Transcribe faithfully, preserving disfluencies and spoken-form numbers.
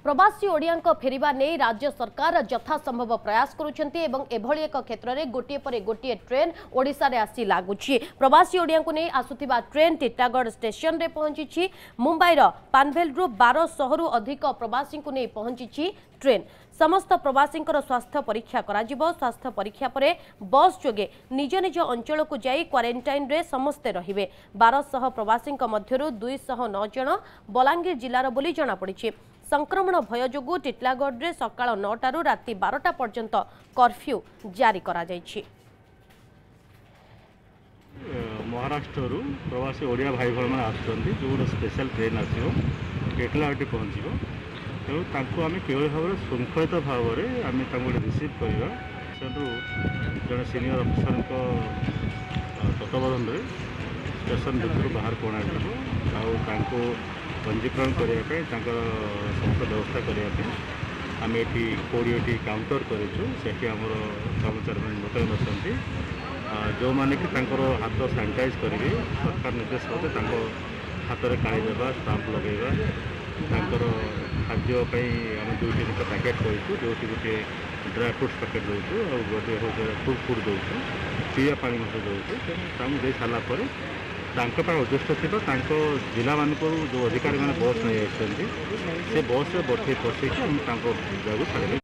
प्रवासी ओडिया फेरिबा नहीं राज्य सरकार यथासंभव प्रयास करुछंती एवं एभली एक क्षेत्र में गोटे पर गोटे ट्रेन ओडिशा रे आसी लागुछि। प्रवासी ओडिया को नहीं आसुथिबा ट्रेन टीटागढ़ स्टेशन रे पहुंची। मुंबईर पानभेल रु बारह सौ रु अधिक प्रवासी को नहीं पहुंची ट्रेन। समस्त प्रवासी स्वास्थ्य परीक्षा कराजिबो। स्वास्थ्य परीक्षा परे बस जोगे निज निज अंचल को जाई क्वारंटाइन रे समस्ते रहिबे। बारह सौ प्रवासी मध्यरु दुई सौ नौ जन बलांगीर जिलार बोली जना पड़िछि। संक्रमण भय जोगु टीटलागढ़ रे सकाळ नौटा रु राति बारटा पर्यंत कर्फ्यू जारी करा जायछि। महाराष्ट्र प्रवासी ओडिया भाई भाई आसुँच जो गोटे स्पेशल ट्रेन आसो टीटलागढ़ पहुँचो तेणु तांको आम किभली भाव में श्रृंखलित भाव में आम गोटे रिसीव करवा जड़े सीनियर अफिसर तत्वावधान स्टेशन भितर बाहर को आउ पंजीकरण करने समस्त व्यवस्था करने आम ये कोड़े काउंटर करूँ से कर्मचारी मैंने मुतयन अच्छा जो मैंने कि हाथ सानिटाइज करेंगे सरकार निर्देश मते हाथ में काढ़ी देवा स्टाम्प लगेगा खाद्यपाई आम दुईट पैकेट करूँ जो गोटे ड्राई फ्रुट्स पैकेट दूँ और गोटे हूँ फ्रूट फुड दूँ पीवा पानी दूँ दे सारापर उद्दिष्ट थी जिला मान जो अधिकारी मैंने बस नहीं आसते से बस बठे पशे छाड़े।